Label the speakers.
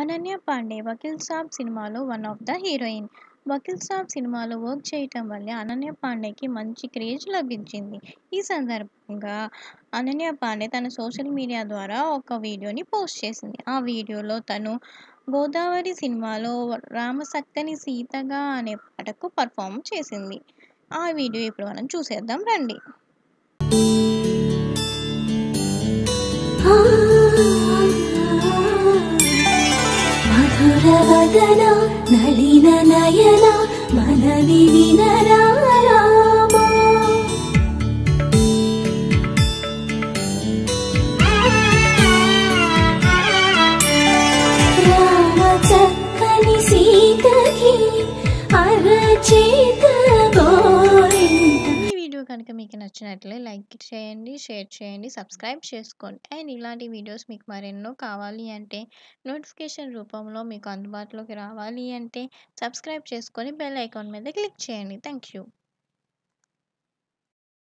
Speaker 1: అనన్య పాండే 'వకీల్ సాబ్' సినిమాలో one of the heroine. 'Vakeel Saab' సినిమాలో work చేయటం వల్లే అనన్య పాండేకి మంచి క్రేజ్ లభించింది. ఈ సందర్భంగా అనన్య పాండే తన సోషల్ మీడియా ద్వారా ఒక వీడియోని పోస్ట్ చేసింది. ఆ వీడియోలో తను 'గోదావరి' సినిమాలో 'రామ సక్కనిసీతగా' అనే పాటకు పర్ఫార్మ్ చేసింది. ఆ వీడియో ఇప్పుడు మనం చూసేద్దాం రండి.
Speaker 2: మధురవదన నళిన నయన మనవి వినరా రామా రామ చక్కని సీతకి అరచేత గోరింట.
Speaker 1: ఈ వీడియో కనుక మీకు నచ్చినట్లే లైక్ చేయండి, షేర్ చేయండి, సబ్స్క్రైబ్ చేసుకోండి. అండ్ ఇలాంటి వీడియోస్ మీకు మరెన్నో కావాలి అంటే నోటిఫికేషన్ రూపంలో మీకు అందుబాటులోకి రావాలి అంటే సబ్స్క్రైబ్ చేసుకొని బెల్ ఐకాన్ మీద క్లిక్ చేయండి. Thank you.